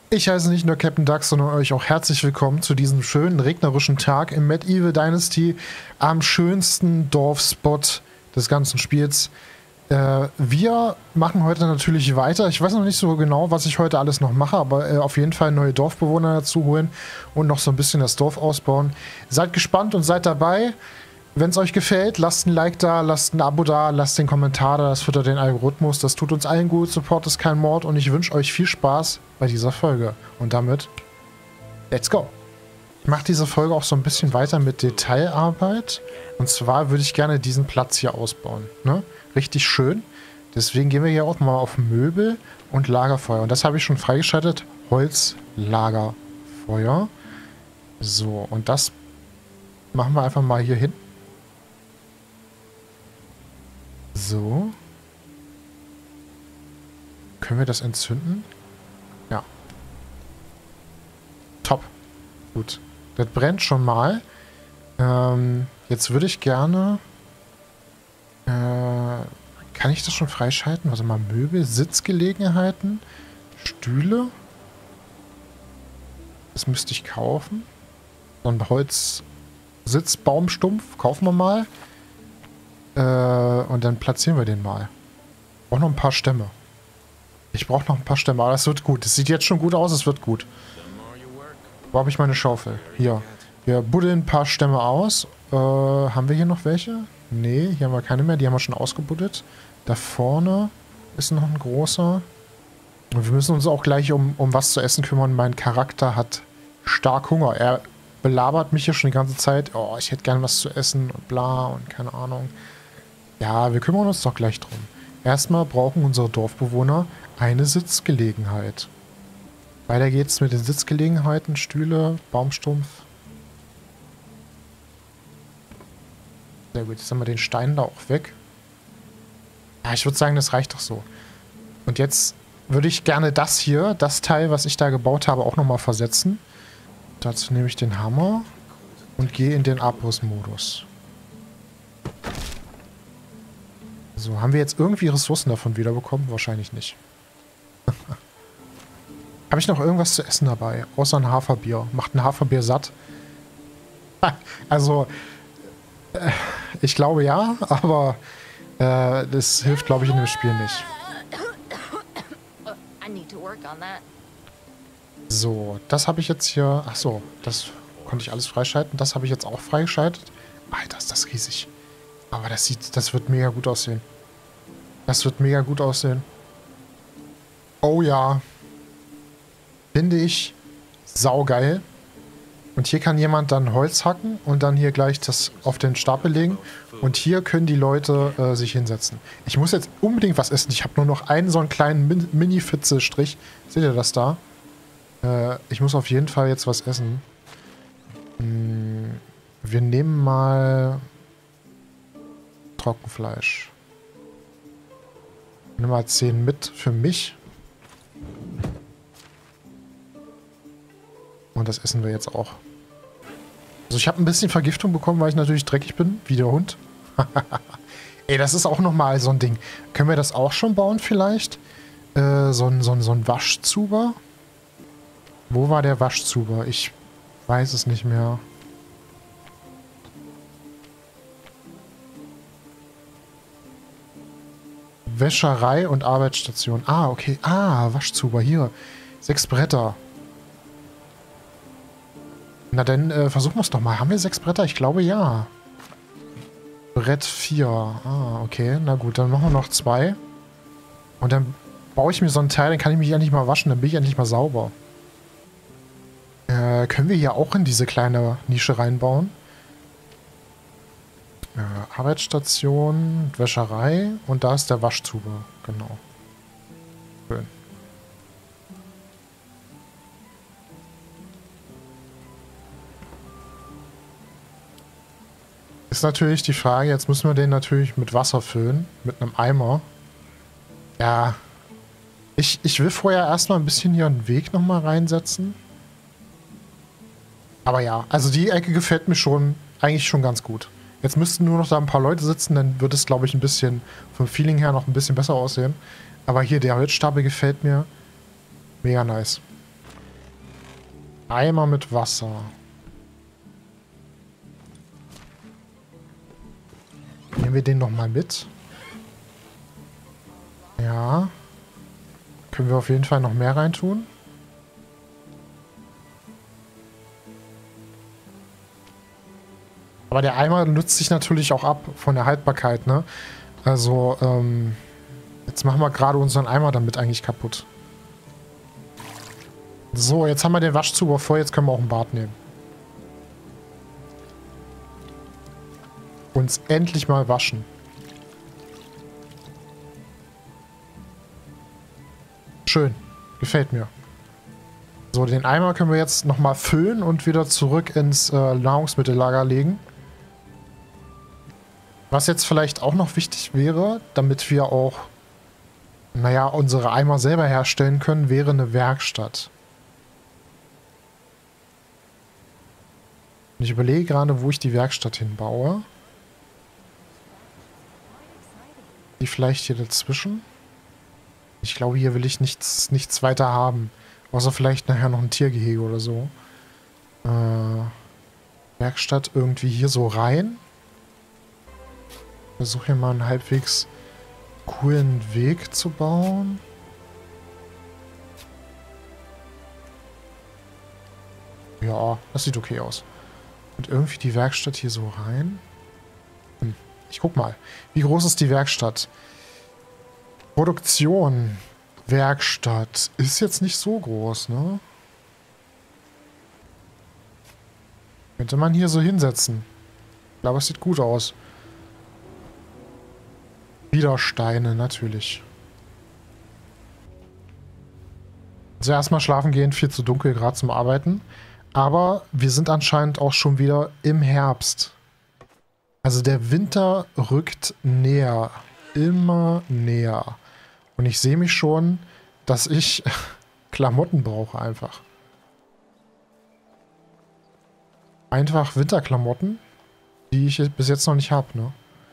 Ich heiße nicht nur Captain Duck, sondern euch auch herzlich willkommen zu diesem schönen regnerischen Tag im Medieval Dynasty am schönsten Dorfspot des ganzen Spiels. Wir machen heute natürlich weiter. Ich weiß noch nicht so genau, was ich heute alles noch mache, aber auf jeden Fall neue Dorfbewohner dazu holen und noch so ein bisschen das Dorf ausbauen. Seid gespannt und seid dabei. Wenn es euch gefällt, lasst ein Like da, lasst ein Abo da, lasst den Kommentar da, das füttert den Algorithmus, das tut uns allen gut, Support ist kein Mord und ich wünsche euch viel Spaß bei dieser Folge. Und damit, let's go! Ich mache diese Folge auch so ein bisschen weiter mit Detailarbeit und zwar würde ich gerne diesen Platz hier ausbauen, ne? Richtig schön. Deswegen gehen wir hier auch mal auf Möbel und Lagerfeuer und das habe ich schon freigeschaltet, Holzlagerfeuer. So, und das machen wir einfach mal hier hin. So. Können wir das entzünden? Ja. Top. Gut. Das brennt schon mal. Jetzt würde ich gerne... kann ich das schon freischalten? Warte mal, Möbel, Sitzgelegenheiten, Stühle. Das müsste ich kaufen. So ein Holzsitzbaumstumpf. Kaufen wir mal. Und dann platzieren wir den mal. Ich brauche noch ein paar Stämme. Ich brauche noch ein paar Stämme, aber das wird gut. Es sieht jetzt schon gut aus, es wird gut. Wo habe ich meine Schaufel? Hier. Wir buddeln ein paar Stämme aus. Haben wir hier noch welche? Nee, hier haben wir keine mehr. Die haben wir schon ausgebuddelt. Da vorne ist noch ein großer. Und wir müssen uns auch gleich um was zu essen kümmern. Mein Charakter hat stark Hunger. Er belabert mich hier schon die ganze Zeit. Oh, ich hätte gerne was zu essen und bla und keine Ahnung. Ja, wir kümmern uns doch gleich drum. Erstmal brauchen unsere Dorfbewohner eine Sitzgelegenheit. Weiter geht's mit den Sitzgelegenheiten. Stühle, Baumstumpf. Sehr gut, jetzt haben wir den Stein da auch weg. Ja, ich würde sagen, das reicht doch so. Und jetzt würde ich gerne das hier, das Teil, was ich da gebaut habe, auch nochmal versetzen. Dazu nehme ich den Hammer und gehe in den Abriss-Modus. So, haben wir jetzt irgendwie Ressourcen davon wiederbekommen? Wahrscheinlich nicht. Habe ich noch irgendwas zu essen dabei? Außer ein Haferbier. Macht ein Haferbier satt? Also, ich glaube ja, aber das hilft, glaube ich, in dem Spiel nicht. So, das habe ich jetzt hier... Ach so, das konnte ich alles freischalten. Das habe ich jetzt auch freigeschaltet. Alter, ist das riesig. Aber das wird mega gut aussehen. Das wird mega gut aussehen. Oh ja. Finde ich saugeil. Und hier kann jemand dann Holz hacken und dann hier gleich das auf den Stapel legen. Und hier können die Leute sich hinsetzen. Ich muss jetzt unbedingt was essen. Ich habe nur noch einen so einen kleinen Mini-Fitze-Strich. Seht ihr das da? Ich muss auf jeden Fall jetzt was essen. Wir nehmen mal Trockenfleisch. Ich nehme mal 10 mit für mich. Und das essen wir jetzt auch. Also ich habe ein bisschen Vergiftung bekommen, weil ich natürlich dreckig bin, wie der Hund. Ey, das ist auch nochmal so ein Ding. Können wir das auch schon bauen vielleicht? So ein Waschzuber? Wo war der Waschzuber? Ich weiß es nicht mehr. Wäscherei und Arbeitsstation. Ah, okay. Ah, Waschzuber. Hier. 6 Bretter. Na dann versuchen wir es doch mal. Haben wir 6 Bretter? Ich glaube ja. Brett 4. Ah, okay. Na gut, dann machen wir noch 2. Und dann baue ich mir so ein Teil, dann kann ich mich endlich mal waschen. Dann bin ich endlich mal sauber. Können wir hier auch in diese kleine Nische reinbauen? Arbeitsstation, Wäscherei und da ist der Waschzuber. Genau. Schön. Ist natürlich die Frage, jetzt müssen wir den natürlich mit Wasser füllen. Mit einem Eimer. Ja. Ich will vorher erstmal ein bisschen hier einen Weg nochmal reinsetzen. Aber ja, also die Ecke gefällt mir schon, eigentlich schon ganz gut. Jetzt müssten nur noch da ein paar Leute sitzen, dann wird es, glaube ich, ein bisschen vom Feeling her noch ein bisschen besser aussehen. Aber hier, der Holzstapel gefällt mir mega nice. Eimer mit Wasser. Nehmen wir den nochmal mit. Ja. Können wir auf jeden Fall noch mehr reintun. Aber der Eimer nutzt sich natürlich auch ab von der Haltbarkeit, ne? Also, jetzt machen wir gerade unseren Eimer damit eigentlich kaputt. So, jetzt haben wir den Waschzuber voll, jetzt können wir auch ein Bad nehmen. Uns endlich mal waschen. Schön. Gefällt mir. So, den Eimer können wir jetzt nochmal füllen und wieder zurück ins Nahrungsmittellager legen. Was jetzt vielleicht auch noch wichtig wäre, damit wir auch, naja, unsere Eimer selber herstellen können, wäre eine Werkstatt. Und ich überlege gerade, wo ich die Werkstatt hinbaue. Die vielleicht hier dazwischen? Ich glaube, hier will ich nichts weiter haben. Außer vielleicht nachher noch ein Tiergehege oder so. Werkstatt irgendwie hier so rein. Ich versuche hier mal einen halbwegs coolen Weg zu bauen. Ja, das sieht okay aus. Und irgendwie die Werkstatt hier so rein. Ich guck mal. Wie groß ist die Werkstatt? Produktion. Werkstatt. Ist jetzt nicht so groß, ne? Könnte man hier so hinsetzen. Ich glaube, es sieht gut aus. Wieder Steine, natürlich. Also erstmal schlafen gehen, viel zu dunkel, gerade zum Arbeiten. Aber wir sind anscheinend auch schon wieder im Herbst. Also der Winter rückt näher. Immer näher. Und ich sehe mich schon, dass ich Klamotten brauche einfach. Einfach Winterklamotten, die ich bis jetzt noch nicht habe, ne?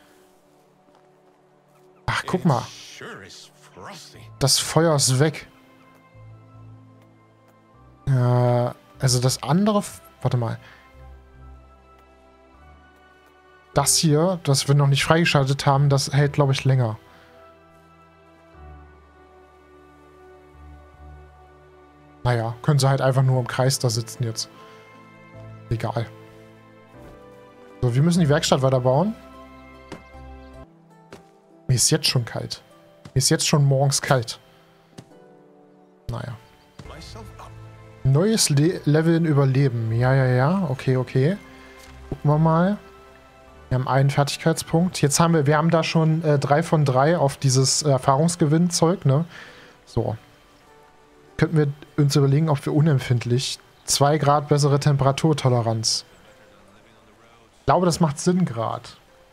Ach, guck mal. Das Feuer ist weg. Also das andere... Warte mal. Das hier, das wir noch nicht freigeschaltet haben, das hält, glaube ich, länger. Naja, können sie halt einfach nur im Kreis da sitzen jetzt. Egal. So, wir müssen die Werkstatt weiterbauen. Mir ist jetzt schon kalt. Mir ist jetzt schon morgens kalt. Naja. Neues Level in Überleben. Ja. Okay. Gucken wir mal. Wir haben einen Fertigkeitspunkt. Jetzt haben wir haben da schon 3 von 3 auf dieses Erfahrungsgewinnzeug, ne? So. Könnten wir uns überlegen, ob wir unempfindlich 2 Grad bessere Temperaturtoleranz. Ich glaube, das macht Sinn gerade.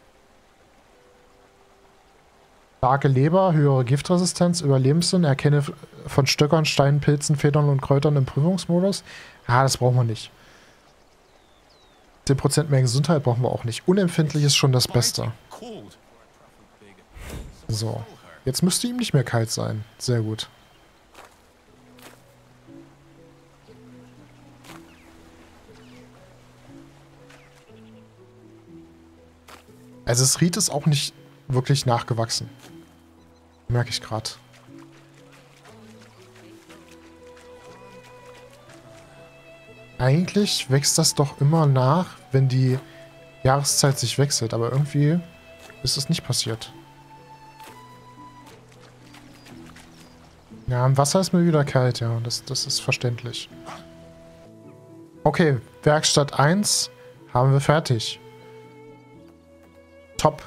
Starke Leber, höhere Giftresistenz, Überlebenssinn, erkenne von Stöckern, Steinen, Pilzen, Federn und Kräutern im Prüfungsmodus. Ja, das brauchen wir nicht. 10% mehr Gesundheit brauchen wir auch nicht. Unempfindlich ist schon das Beste. So. Jetzt müsste ihm nicht mehr kalt sein. Sehr gut. Also das Ried ist auch nicht wirklich nachgewachsen. Merke ich gerade. Eigentlich wächst das doch immer nach, wenn die Jahreszeit sich wechselt. Aber irgendwie ist es nicht passiert. Ja, im Wasser ist mir wieder kalt, ja. Das ist verständlich. Okay, Werkstatt 1 haben wir fertig. Top.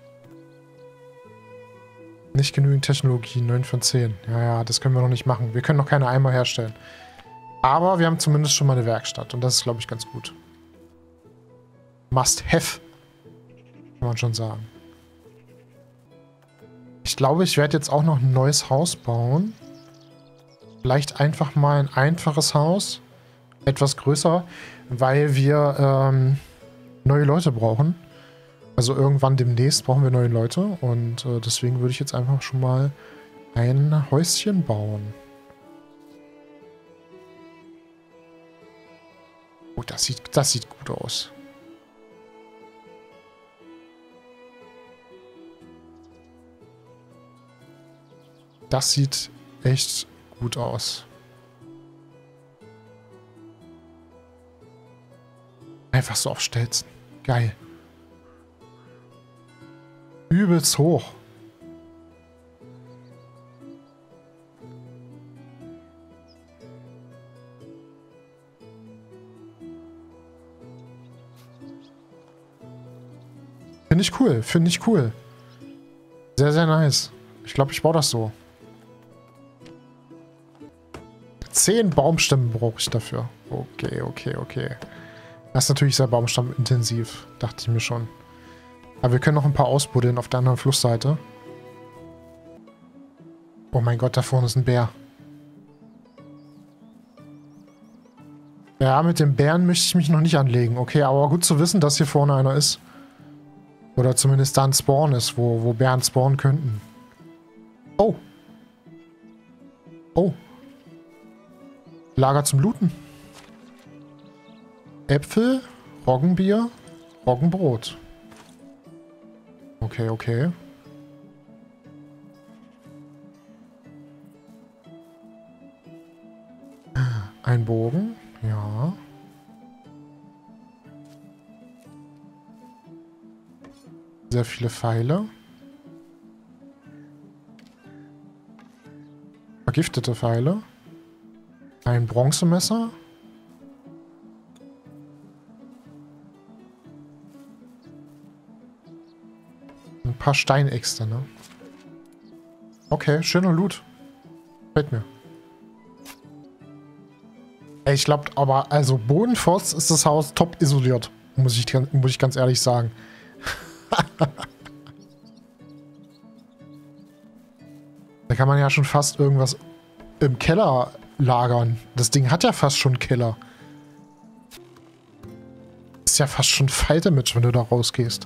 Nicht genügend Technologie, 9 von 10. Ja, das können wir noch nicht machen. Wir können noch keine Eimer herstellen. Aber wir haben zumindest schon mal eine Werkstatt. Und das ist, glaube ich, ganz gut. Must have. Kann man schon sagen. Ich glaube, ich werde jetzt auch noch ein neues Haus bauen. Vielleicht einfach mal ein einfaches Haus. Etwas größer. Weil wir neue Leute brauchen. Also irgendwann demnächst brauchen wir neue Leute. Und deswegen würde ich jetzt einfach schon mal ein Häuschen bauen. Oh, das sieht gut aus. Das sieht echt gut aus. Einfach so auf Stelzen. Geil. Übelst hoch. Finde ich cool, finde ich cool. Sehr, sehr nice. Ich glaube, ich baue das so. 10 Baumstämme brauche ich dafür. Okay, okay, okay. Das ist natürlich sehr baumstammintensiv, dachte ich mir schon. Aber wir können noch ein paar ausbuddeln auf der anderen Flussseite. Oh mein Gott, da vorne ist ein Bär. Ja, mit dem Bären möchte ich mich noch nicht anlegen. Okay, aber gut zu wissen, dass hier vorne einer ist. Oder zumindest da ein Spawn ist, wo Bären spawnen könnten. Oh. Oh. Lager zum Looten. Äpfel, Roggenbier, Roggenbrot. Okay, okay. Ein Bogen, ja. Sehr viele Pfeile. Vergiftete Pfeile. Ein Bronzemesser. Ein paar Steinäxte, ne? Okay, schöner Loot. Gefällt mir. Ey, ich glaube aber, also Bodenforst ist das Haus top isoliert. Muss ich ganz ehrlich sagen. Da kann man ja schon fast irgendwas im Keller lagern. Das Ding hat ja fast schon einen Keller. Ist ja fast schon Fight-Damage, wenn du da rausgehst.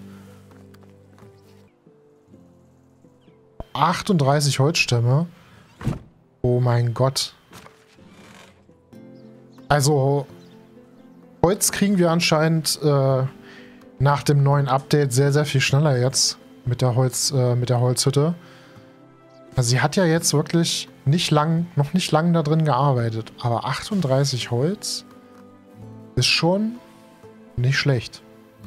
38 Holzstämme. Oh mein Gott. Also, Holz kriegen wir anscheinend nach dem neuen Update sehr, sehr viel schneller jetzt mit der Holzhütte. Also sie hat ja jetzt wirklich noch nicht lang da drin gearbeitet. Aber 38 Holz ist schon nicht schlecht.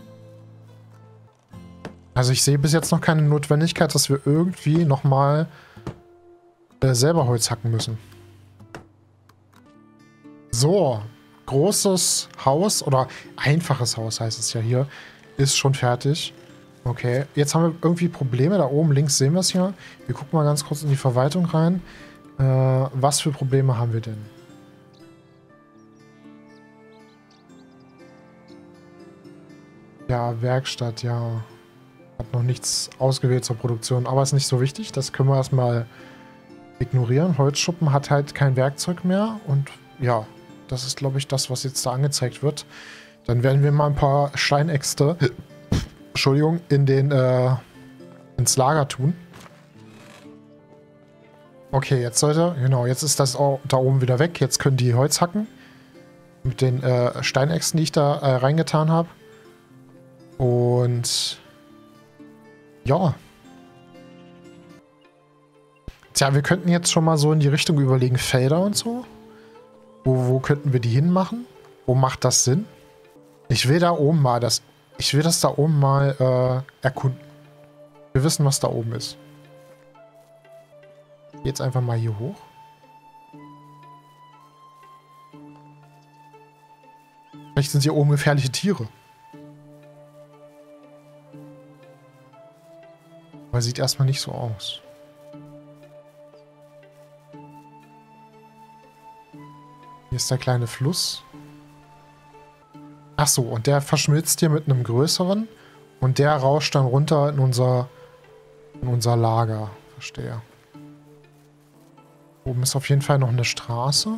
Also ich sehe bis jetzt noch keine Notwendigkeit, dass wir irgendwie nochmal selber Holz hacken müssen. So, großes Haus oder einfaches Haus heißt es ja hier, ist schon fertig. Okay, jetzt haben wir irgendwie Probleme. Da oben links sehen wir es ja. Wir gucken mal ganz kurz in die Verwaltung rein. Was für Probleme haben wir denn? Ja, Werkstatt, ja. Hat noch nichts ausgewählt zur Produktion, aber ist nicht so wichtig. Das können wir erstmal ignorieren. Holzschuppen hat halt kein Werkzeug mehr und ja, das ist, glaube ich, das, was jetzt da angezeigt wird. Dann werden wir mal ein paar Steinäxte, Entschuldigung, ins Lager tun. Okay, jetzt jetzt ist das auch da oben wieder weg. Jetzt können die Holz hacken. Mit den Steinäxten, die ich da reingetan habe. Und ja. Tja, wir könnten jetzt schon mal so in die Richtung überlegen, Felder und so. Wo könnten wir die hinmachen? Wo macht das Sinn? Ich will da oben mal das da oben mal erkunden. Wir wissen, was da oben ist. Jetzt einfach mal hier hoch. Vielleicht sind hier oben gefährliche Tiere. Aber sieht erstmal nicht so aus. Hier ist der kleine Fluss. Ach so, und der verschmilzt hier mit einem größeren. Und der rauscht dann runter in unser Lager. Verstehe. Oben ist auf jeden Fall noch eine Straße.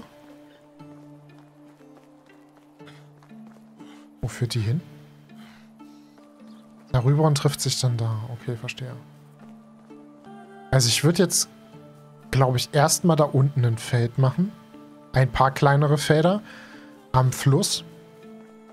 Wo führt die hin? Darüber und trifft sich dann da. Okay, verstehe. Also ich würde jetzt, glaube ich, erstmal da unten ein Feld machen. Ein paar kleinere Felder am Fluss.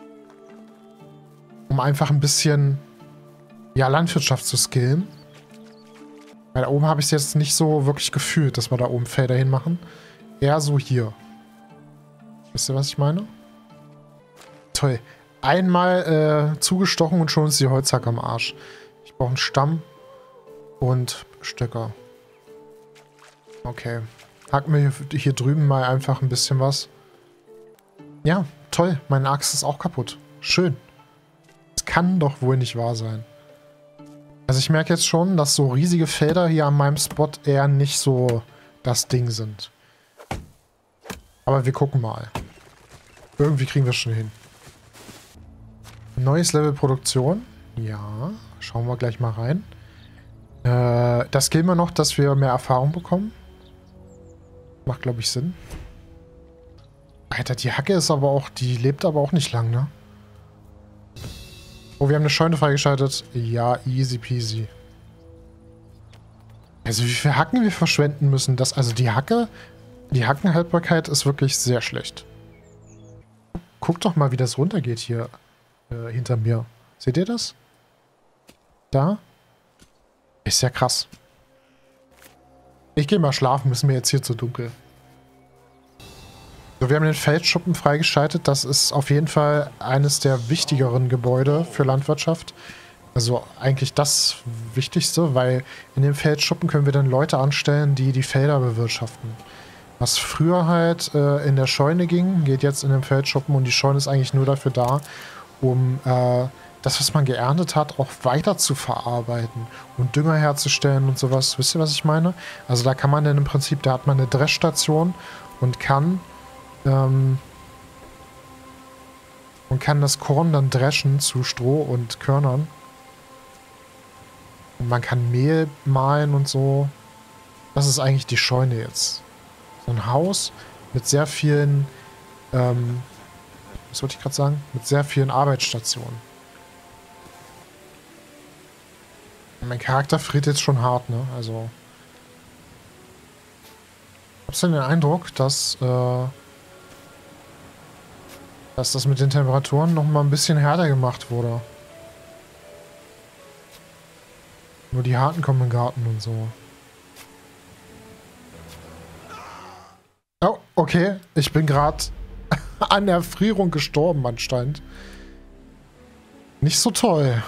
um einfach ein bisschen, ja, Landwirtschaft zu skillen. Weil da oben habe ich es jetzt nicht so wirklich gefühlt, dass wir da oben Felder hinmachen. Eher so hier. Wisst ihr, was ich meine? Toll. Einmal zugestochen und schon ist die Holzhacke am Arsch. Ich brauche einen Stamm und Stöcker. Okay. Hacken wir hier drüben mal einfach ein bisschen was. Ja, toll. Meine Axt ist auch kaputt. Schön. Das kann doch wohl nicht wahr sein. Also ich merke jetzt schon, dass so riesige Felder hier an meinem Spot eher nicht so das Ding sind. Aber wir gucken mal. Irgendwie kriegen wir es schon hin. Neues Level Produktion. Ja, schauen wir gleich mal rein. Das gilt mir noch, dass wir mehr Erfahrung bekommen. Macht, glaube ich, Sinn. Alter, die Hacke ist aber auch, die lebt aber auch nicht lang, ne? Oh, wir haben eine Scheune freigeschaltet. Ja, easy peasy. Also wie viel Hacken wir verschwenden müssen, das, also die Hackenhaltbarkeit ist wirklich sehr schlecht. Guckt doch mal, wie das runtergeht hier hinter mir. Seht ihr das? Da? Ist ja krass. Ich gehe mal schlafen, ist mir jetzt hier zu dunkel. So, wir haben den Feldschuppen freigeschaltet. Das ist auf jeden Fall eines der wichtigeren Gebäude für Landwirtschaft. Also eigentlich das Wichtigste, weil in dem Feldschuppen können wir dann Leute anstellen, die die Felder bewirtschaften. Was früher halt in der Scheune ging, geht jetzt in den Feldschuppen und die Scheune ist eigentlich nur dafür da, um das, was man geerntet hat, auch weiter zu verarbeiten und Dünger herzustellen und sowas. Wisst ihr, was ich meine? Also da kann man dann im Prinzip, da hat man eine Dreschstation und kann das Korn dann dreschen zu Stroh und Körnern. Und man kann Mehl mahlen und so. Das ist eigentlich die Scheune jetzt. So ein Haus mit sehr vielen, was wollte ich gerade sagen? Mit sehr vielen Arbeitsstationen. Mein Charakter friert jetzt schon hart, ne? Also. Ich habe den Eindruck, dass das mit den Temperaturen noch mal ein bisschen härter gemacht wurde. Nur die Harten kommen im Garten und so. Oh, okay. Ich bin gerade an Erfrierung gestorben anscheinend. Nicht so toll.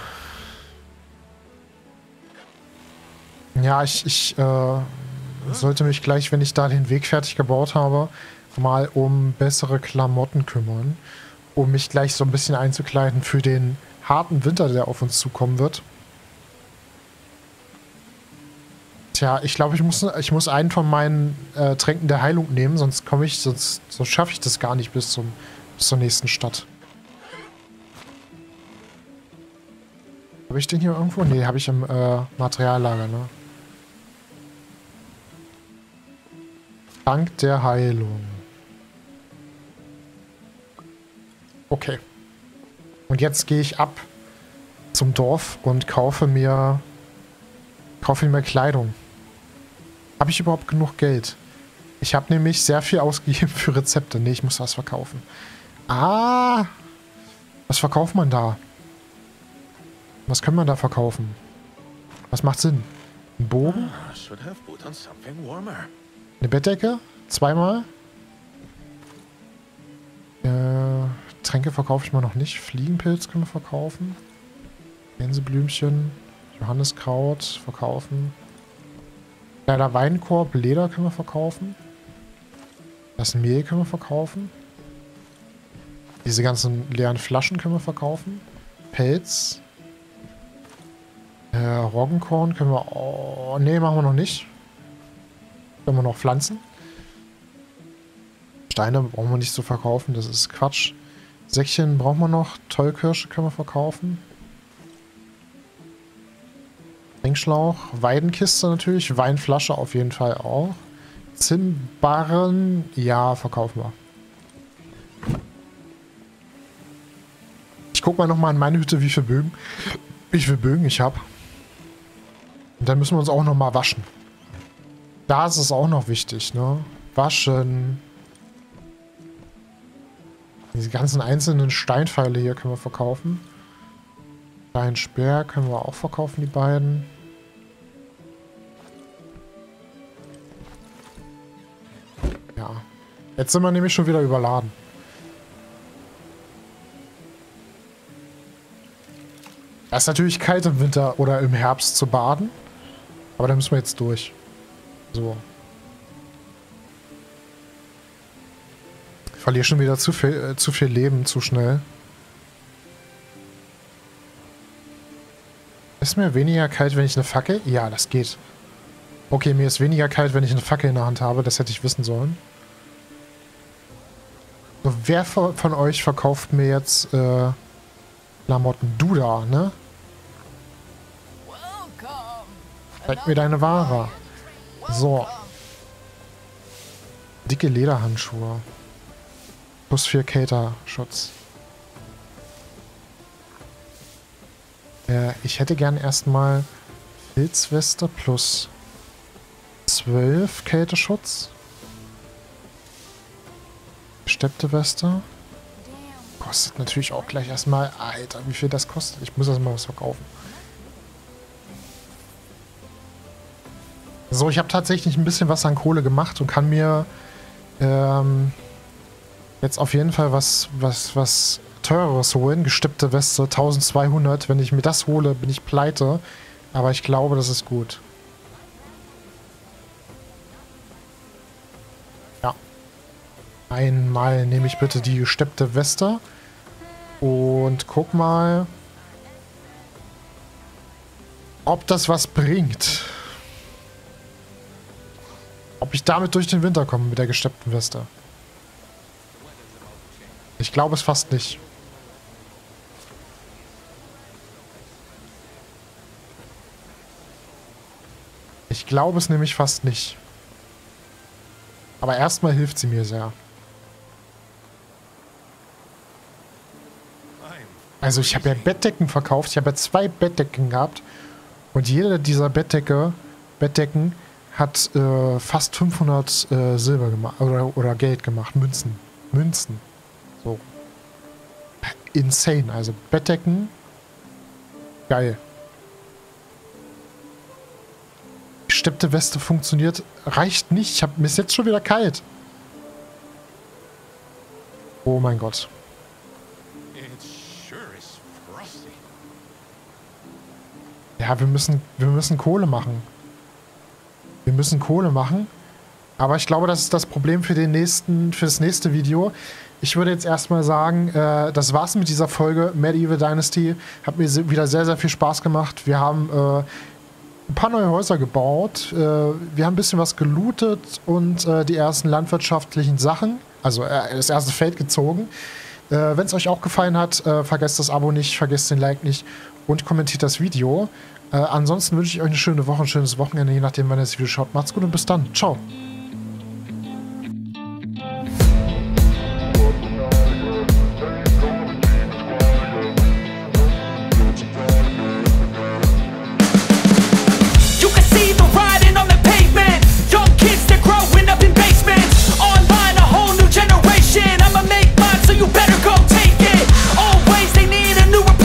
Ja, ich sollte mich gleich, wenn ich da den Weg fertig gebaut habe, mal um bessere Klamotten kümmern. Um mich gleich so ein bisschen einzukleiden für den harten Winter, der auf uns zukommen wird. Tja, ich glaube, ich muss einen von meinen Tränken der Heilung nehmen, sonst schaffe ich das gar nicht bis zur nächsten Stadt. Habe ich den hier irgendwo? Nee, habe ich im Materiallager, ne? Trank der Heilung. Okay. Und jetzt gehe ich ab zum Dorf und kaufe mir Kleidung. Habe ich überhaupt genug Geld? Ich habe nämlich sehr viel ausgegeben für Rezepte. Nee, ich muss was verkaufen. Ah! Was verkauft man da? Was kann man da verkaufen? Was macht Sinn? Ein Bogen? Eine Bettdecke? Zweimal? Tränke verkaufe ich mal noch nicht. Fliegenpilz können wir verkaufen. Gänseblümchen. Johanniskraut verkaufen. Kleiner Weinkorb, Leder können wir verkaufen. Das Mehl können wir verkaufen. Diese ganzen leeren Flaschen können wir verkaufen. Pelz. Roggenkorn können wir... Oh, nee, machen wir noch nicht. Können wir noch pflanzen. Steine brauchen wir nicht zu verkaufen, das ist Quatsch. Säckchen brauchen wir noch. Tollkirsche können wir verkaufen. Trinkschlauch. Weidenkiste natürlich. Weinflasche auf jeden Fall auch. Zinnbarren. Ja, verkaufen wir. Ich guck mal nochmal in meine Hütte, wie viele Bögen ich habe. Und dann müssen wir uns auch nochmal waschen. Da ist es auch noch wichtig, ne? Waschen. Diese ganzen einzelnen Steinpfeile hier können wir verkaufen. Kleinen Speer können wir auch verkaufen, die beiden. Ja. Jetzt sind wir nämlich schon wieder überladen. Es ist natürlich kalt im Winter oder im Herbst zu baden. Aber da müssen wir jetzt durch. So. Ich verliere schon wieder zu viel Leben zu schnell. Ist mir weniger kalt, wenn ich eine Fackel? Ja, das geht. Okay, mir ist weniger kalt, wenn ich eine Fackel in der Hand habe. Das hätte ich wissen sollen. So, wer von euch verkauft mir jetzt Klamotten? Du da, ne? Zeig mir deine Ware. So. Dicke Lederhandschuhe. Plus 4 Cater-Schutz. Ich hätte gern erstmal Filzweste plus 12 Kälteschutz. Gesteppte Weste. Kostet natürlich auch gleich erstmal... Alter, wie viel das kostet. Ich muss das mal was verkaufen. So, ich habe tatsächlich ein bisschen was an Kohle gemacht und kann mir jetzt auf jeden Fall was Teureres holen. Gesteppte Weste, 1200. Wenn ich mir das hole, bin ich pleite. Aber ich glaube, das ist gut. Ja. Einmal nehme ich bitte die gesteppte Weste. Und guck mal, ob das was bringt. Ob ich damit durch den Winter komme mit der gesteppten Weste. Ich glaube es fast nicht. Ich glaube es nämlich fast nicht. Aber erstmal hilft sie mir sehr. Also ich habe ja Bettdecken verkauft. Ich habe ja 2 Bettdecken gehabt. Und jede dieser Bettdecken hat fast 500 Silber gemacht. Oder Geld gemacht. Münzen. So. Insane. Also Bettdecken. Geil. Gesteppte Weste funktioniert. Reicht nicht. Mir ist jetzt schon wieder kalt. Oh mein Gott. Ja, wir müssen Kohle machen. Wir müssen Kohle machen. Aber ich glaube, das ist das Problem für das nächste Video. Ich würde jetzt erstmal sagen, das war's mit dieser Folge Medieval Dynasty. Hat mir wieder sehr, sehr viel Spaß gemacht. Wir haben ein paar neue Häuser gebaut. Wir haben ein bisschen was gelootet und die ersten landwirtschaftlichen Sachen, also das erste Feld gezogen. Wenn es euch auch gefallen hat, vergesst das Abo nicht, vergesst den Like nicht und kommentiert das Video. Ansonsten wünsche ich euch eine schöne Woche, ein schönes Wochenende, je nachdem, wann ihr das Video schaut. Macht's gut und bis dann. Ciao.